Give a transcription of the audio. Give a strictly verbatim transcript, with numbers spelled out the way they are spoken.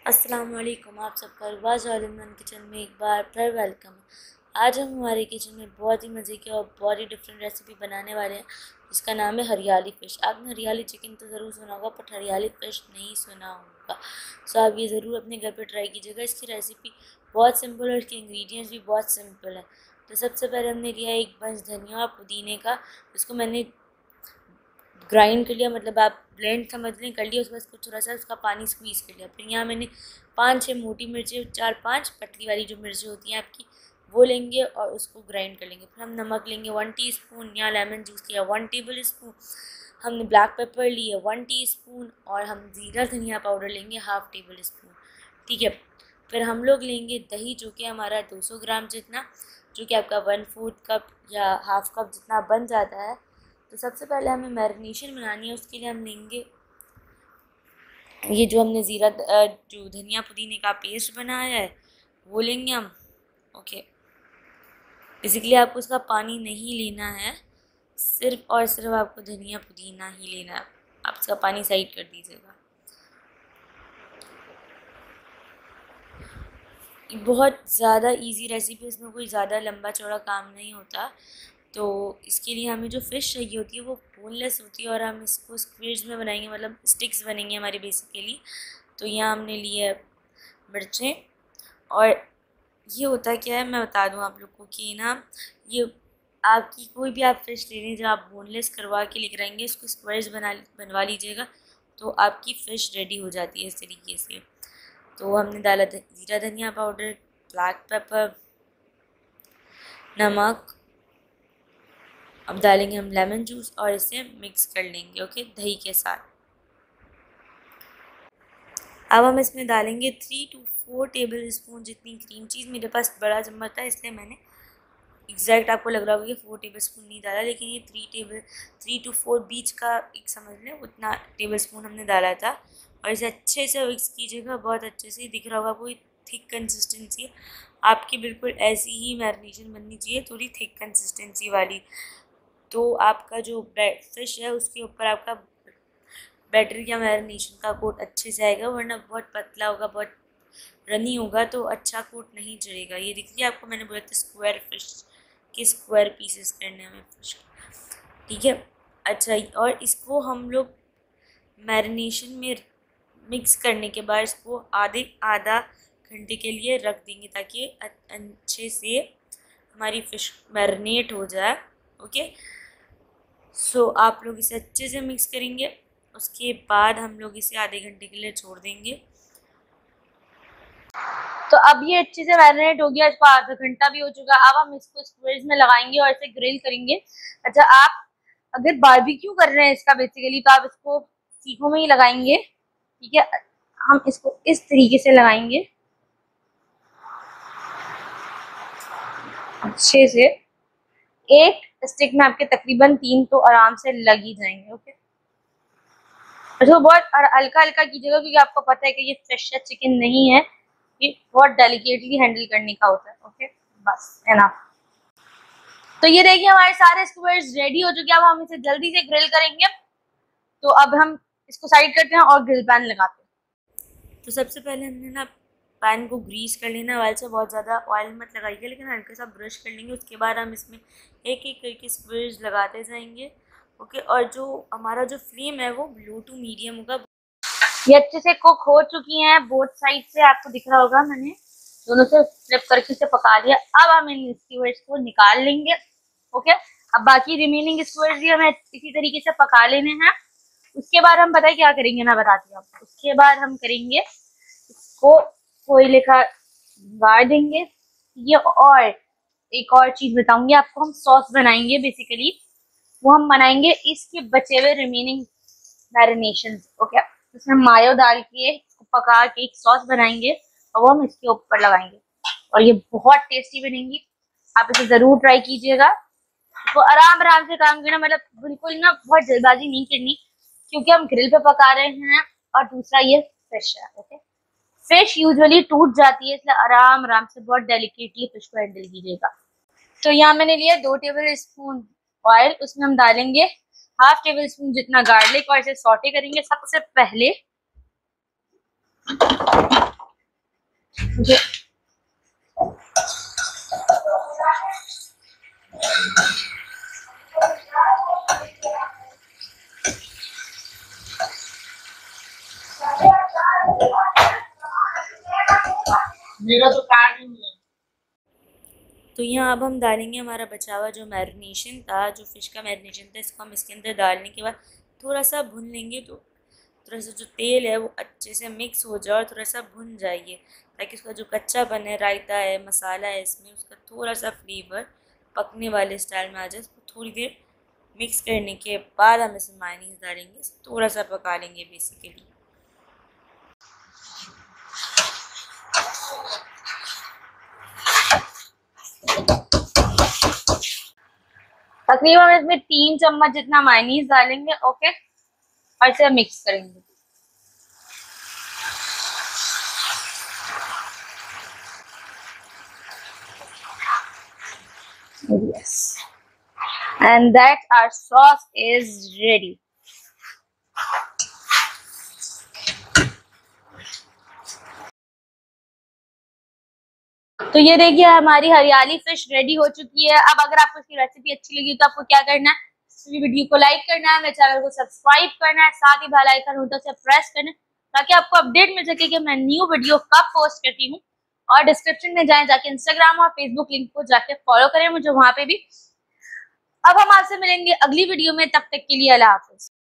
अस्सलाम वालेकुम। आप सबका अरबाज आलमन किचन में एक बार फिर वेलकम। आज हम हमारे किचन में बहुत ही मज़े की और बहुत ही डिफरेंट रेसिपी बनाने वाले हैं जिसका नाम है हरियाली फ़िश। आपने हरियाली चिकन तो ज़रूर सुना होगा बट हरियाली फ़िश नहीं सुना होगा। सो आप ये ज़रूर अपने घर पे ट्राई कीजिएगा। इसकी रेसिपी बहुत सिंपल और इसके इंग्रेडिएंट्स भी बहुत सिंपल है। तो सबसे पहले हमने लिया एक बंच धनिया और पुदीने का, जिसको मैंने ग्राइंड कर लिया, मतलब आप ब्लेंड समझ लें कर लिया। उसके बाद उसको थोड़ा सा उसका पानी स्क्वीज़ कर लिया। फिर यहाँ मैंने पाँच छः मोटी मिर्चें, चार पांच पतली वाली जो मिर्चें होती हैं आपकी, वो लेंगे और उसको ग्राइंड कर लेंगे। फिर हम नमक लेंगे वन टीस्पून, या लेमन जूस लिया वन टेबल स्पून, हमने ब्लैक पेपर लिए वन टीस्पून, और हम ज़ीरा धनिया पाउडर लेंगे हाफ़ टेबल स्पून। ठीक है। फिर हम लोग लेंगे दही, जो कि हमारा दो सौ ग्राम जितना, जो कि आपका वन फोर्थ कप या हाफ़ कप जितना बन जाता है। तो सबसे पहले हमें मैरिनेशन बनानी है। उसके लिए हम लेंगे ये जो हमने ज़ीरा जो धनिया पुदीने का पेस्ट बनाया है वो लेंगे हम। ओके, बेसिकली आपको उसका पानी नहीं लेना है, सिर्फ और सिर्फ आपको धनिया पुदीना ही लेना है। आप उसका पानी साइड कर दीजिएगा। बहुत ज़्यादा इजी रेसिपी, इसमें कोई ज़्यादा लंबा चौड़ा काम नहीं होता। तो इसके लिए हमें जो फ़िश चाहिए होती है वो बोनलेस होती है, और हम इसको स्क्विड्स में बनाएंगे, मतलब स्टिक्स बनेंगे हमारे बेसिकली। तो यहाँ हमने लिए मिर्चें, और ये होता क्या है मैं बता दूँ आप लोग को कि ना, ये आपकी कोई भी आप फ़िश ले लें, जब आप बोनलेस करवा के लेकर आएंगे इसको स्क्वायर्स बना बनवा लीजिएगा, तो आपकी फ़िश रेडी हो जाती है इस तरीके से। तो हमने डाला ज़ीरा धनिया पाउडर, ब्लैक पेपर, नमक। अब डालेंगे हम लेमन जूस और इसे मिक्स कर लेंगे, ओके, दही के साथ। अब हम इसमें डालेंगे three to four tablespoon जितनी क्रीम चीज़। मेरे पास बड़ा चम्मच था इसलिए मैंने एग्जैक्ट, आपको लग रहा होगा कि फोर टेबल स्पून नहीं डाला, लेकिन ये three table three to four बीच का एक समझ लें, उतना टेबल स्पून हमने डाला था। और इसे अच्छे से मिक्स कीजिएगा, बहुत अच्छे से। दिख रहा होगा कोई थिक कंसिस्टेंसी है आपकी, बिल्कुल ऐसी ही मैरिनेशन बननी चाहिए, थोड़ी थिक कंसिस्टेंसी वाली। तो आपका जो फ़िश है उसके ऊपर आपका बैटर या मैरिनेशन का कोट अच्छे से आएगा, वरना बहुत पतला होगा, बहुत रनी होगा तो अच्छा कोट नहीं चढ़ेगा। ये देखिए, आपको मैंने बोला था स्क्वायर फिश के स्क्वायर पीसेस करने हमें फिश, ठीक है। अच्छा, और इसको हम लोग मैरिनेशन में मिक्स करने के बाद इसको आधे आधा घंटे के लिए रख देंगे, ताकि अच्छे से हमारी फ़िश मैरिनेट हो जाए। ओके, सो आप लोग इसे अच्छे से मिक्स करेंगे। उसके बाद हम लोग इसे आधे घंटे के लिए छोड़ देंगे। तो अब ये अच्छे से मैरिनेट हो गया, इसको आधा घंटा भी हो चुका। अब हम इसको स्क्विड्स में लगाएंगे और इसे ग्रिल करेंगे। अच्छा, आप अगर बारबेक्यू कर रहे हैं इसका बेसिकली, तो आप इसको सीखों में ही लगाएंगे, ठीक है। हम इसको इस तरीके से लगाएंगे अच्छे से। एक स्टिक में आपके तकरीबन तीन तो आराम से लग ही जाएंगे। ओके, तो बहुत हल्का हल्का कीजिएगा, क्योंकि आपको पता है कि ये फ्रेश चिकन नहीं है, ये बहुत डेलिकेटली हैंडल करने का होता है। ओके, बस एनफ। तो ये देखिए हमारे सारे स्क्वायर्स रेडी हो चुके हैं। अब हम इसे जल्दी से ग्रिल करेंगे। तो अब हम इसको साइड करते हैं और ग्रिल पैन लगाते हैं। तो सबसे पहले हमने ना पैन को ग्रीस कर लेना। ऑयल से बहुत ज़्यादा ऑयल मत लगाइए, लेकिन हल्का सा ब्रश कर लेंगे। उसके बाद हम इसमें एक एक करके स्क्वायर्स लगाते जाएंगे। ओके, और जो हमारा जो फ्लेम है वो लो टू मीडियम होगा। ये अच्छे से कुक हो चुकी हैं बोथ साइड से, आपको दिख रहा होगा, मैंने दोनों से फ्लिप करके इसे पका लिया। अब हम इन स्क्वायर्स को निकाल लेंगे। ओके, अब बाकी रिमेनिंग स्क्वायर्स भी हमें इसी तरीके से पका लेने हैं। उसके बाद हम बताइए क्या करेंगे, मैं बताती हूँ आपको। उसके बाद हम करेंगे इसको कोयले का गाड़ देंगे ये। और एक और चीज बताऊंगी आपको, हम सॉस बनाएंगे बेसिकली। वो हम बनाएंगे इसके बचे हुए रिमेनिंग मैरिनेशन। ओके, उसमें मायो डाल के पका के एक सॉस बनाएंगे, और वो हम इसके ऊपर लगाएंगे, और ये बहुत टेस्टी बनेंगी। आप इसे जरूर ट्राई कीजिएगा। तो आराम आराम से काम करना, मतलब बिल्कुल ना बहुत जल्दबाजी नहीं करनी, क्योंकि हम ग्रिल पे पका रहे हैं, और दूसरा ये फिश है। ओके, फिश यूजुअली टूट जाती है, इसलिए आराम आराम से बहुत डेलिकेटली फिश को हैंडल कीजिएगा। तो यहाँ मैंने लिया दो टेबल स्पून ऑयल, उसमें हम डालेंगे हाफ टेबल स्पून जितना गार्लिक, और इसे सॉटे करेंगे। सबसे पहले मुझे मेरा तो कार्ड ही नहीं है। तो यहाँ अब हम डालेंगे हमारा बचा हुआ जो मैरिनेशन था, जो फ़िश का मैरिनेशन था, इसको हम इसके अंदर डालने के बाद थोड़ा सा भून लेंगे। तो थोड़ा सा जो तेल है वो अच्छे से मिक्स हो जाए और थोड़ा सा भुन जाइए, ताकि उसका जो कच्चापन है, रायता है, मसाला है, इसमें उसका थोड़ा सा फ्लेवर पकने वाले स्टाइल में आ जाए। इसको थोड़ी देर मिक्स करने के बाद हम इसमें मायनीज डालेंगे, थोड़ा सा पका लेंगे बेसिकली। तकरीबन इसमें तीन चम्मच जितना मायनीज डालेंगे। ओके, और इसे मिक्स करेंगे। Yes, and that our sauce is ready. तो ये देखिए हमारी हरियाली फिश रेडी हो चुकी है। अब अगर आपको इसकी रेसिपी अच्छी लगी तो आपको क्या करना है, वीडियो को लाइक करना है, मेरे चैनल को सब्सक्राइब करना है, साथ ही बेल आइकन होता है प्रेस करना है, ताकि आपको अपडेट मिल सके कि मैं न्यू वीडियो कब पोस्ट करती हूँ। और डिस्क्रिप्शन में जाएं, जाके इंस्टाग्राम और फेसबुक लिंक को जाके फॉलो करें मुझे वहां पे भी। अब हम आपसे मिलेंगे अगली वीडियो में, तब तक के लिए अल्लाह हाफिज।